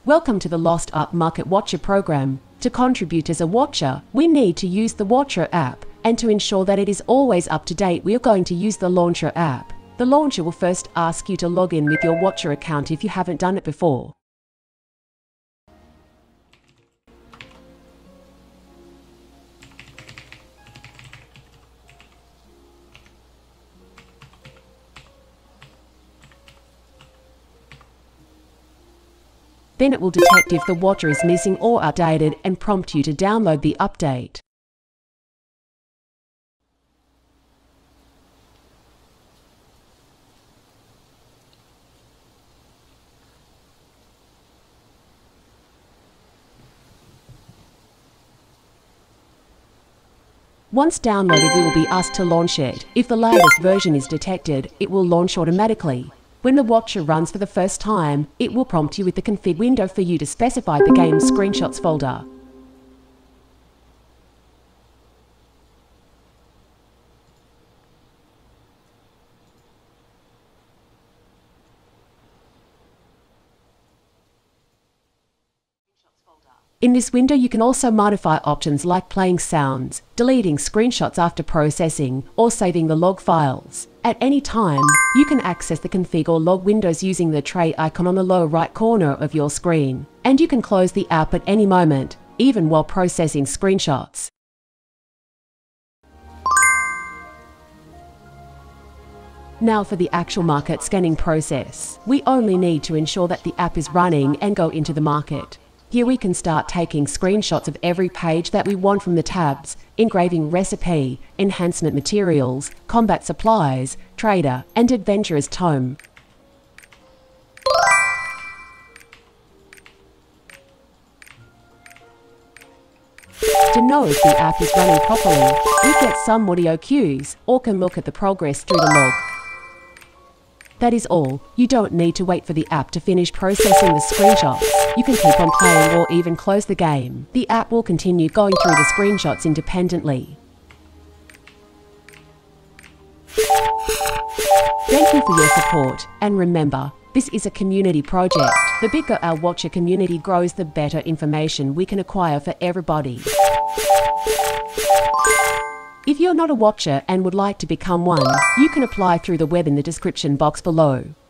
Welcome to the Lost Upmarket Watcher program. To contribute as a watcher, we need to use the Watcher app, and to ensure that it is always up to date, we are going to use the Launcher app. The Launcher will first ask you to log in with your Watcher account if you haven't done it before. Then it will detect if the Watcher is missing or outdated and prompt you to download the update. Once downloaded, we will be asked to launch it. If the latest version is detected, it will launch automatically. When the Watcher runs for the first time, it will prompt you with the config window for you to specify the game's screenshots folder. In this window, you can also modify options like playing sounds, deleting screenshots after processing, or saving the log files. At any time, you can access the config or log windows using the tray icon on the lower right corner of your screen. And you can close the app at any moment, even while processing screenshots. Now for the actual market scanning process. We only need to ensure that the app is running and go into the market. Here we can start taking screenshots of every page that we want from the tabs: engraving recipe, enhancement materials, combat supplies, trader, and adventurer's tome. To know if the app is running properly, we get some audio cues or can look at the progress through the log. That is all. You don't need to wait for the app to finish processing the screenshots. You can keep on playing or even close the game. The app will continue going through the screenshots independently. Thank you for your support, and remember, this is a community project. The bigger our Watcher community grows, the better information we can acquire for everybody. If you're not a Watcher and would like to become one, you can apply through the web in the description box below.